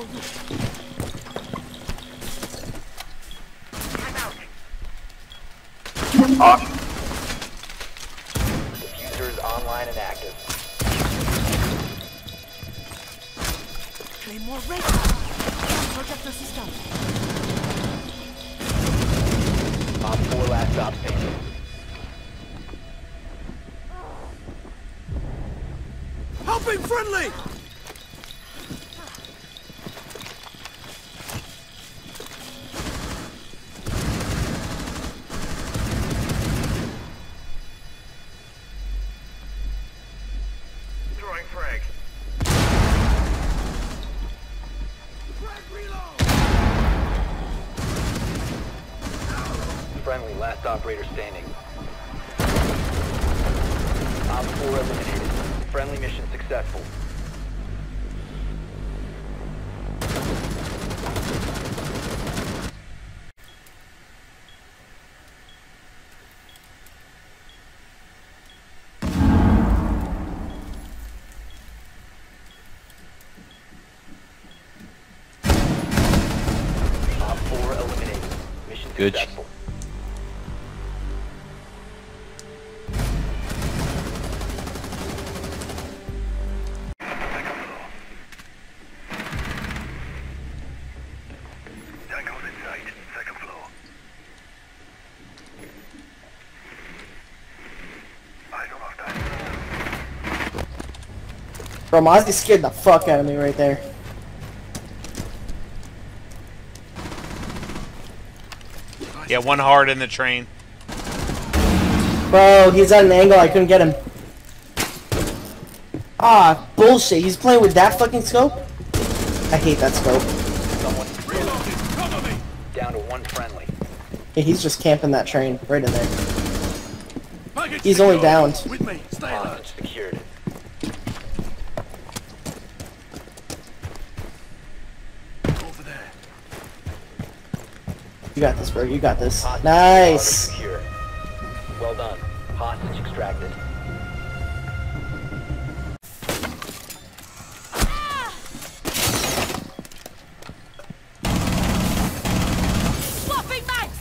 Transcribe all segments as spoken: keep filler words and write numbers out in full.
Oh. Diffuser is online and active. Claymore ready. Project the system. Op four last stop standing. Helping friendly! Throwing frag. Frag reload! Friendly, last operator standing. Op four eliminated. Friendly mission successful. Op four eliminated. Mission Good. successful. Tango's in sight. Second floor. I don't have time. Bro, Mozzie scared the fuck out of me right there. Yeah, one hard in the train. Bro, he's at an angle, I couldn't get him. Ah, bullshit, he's playing with that fucking scope? I hate that scope. Someone Reloading! Cover me! down to one friendly. Yeah, he's just camping that train, right in there. Package He's only secured. downed. With me. Stay alert. Hostage secured. Over there. You got this, bro, you got this. Hostage Nice! secure. Well done. Hostage extracted. Swapping mags!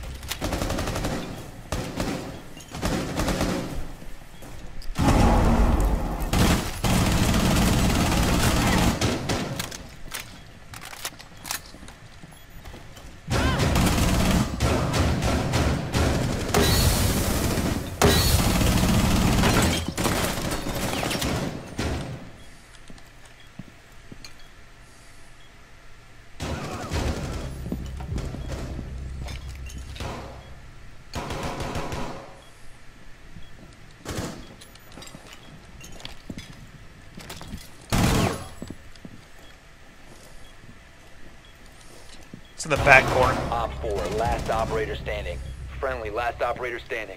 It's in the back corner. Op four, last operator standing. Friendly, last operator standing.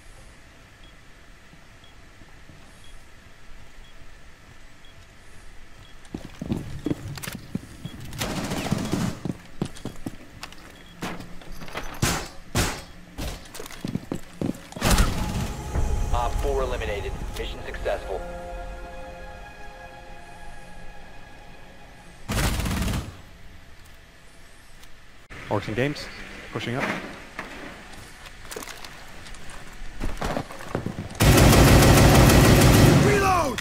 Op four eliminated. Mission successful. Orcs and games. Pushing up. Reload!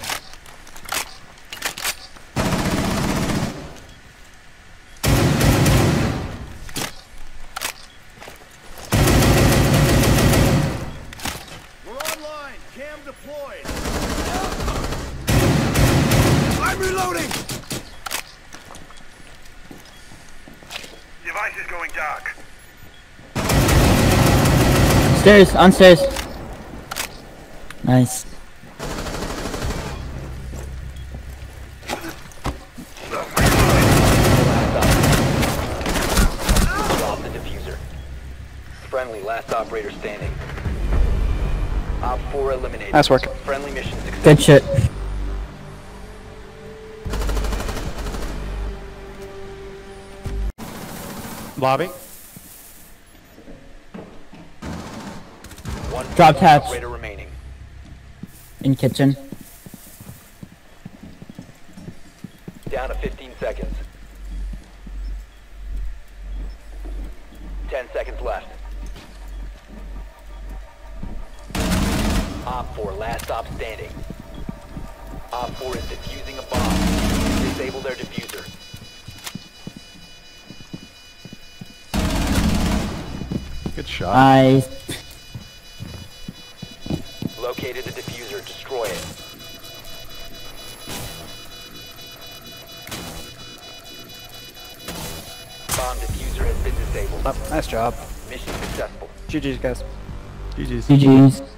We're online. Cam deployed. I'm reloading! Device is going dark. Stairs, on stairs. Nice. Drop the diffuser. Friendly, last operator standing. Op four eliminated. Nice work. Friendly mission successful. Good shit. Lobby. One Drop hatch. operator remaining. In kitchen. Down to fifteen seconds. op standing. Op four is defusing a bomb. Disable their diffuser. Good shot. Nice. Located the diffuser. Destroy it. Bomb diffuser has been disabled. Oh, nice job. Mission successful. G G's, guys. G G's. G G's.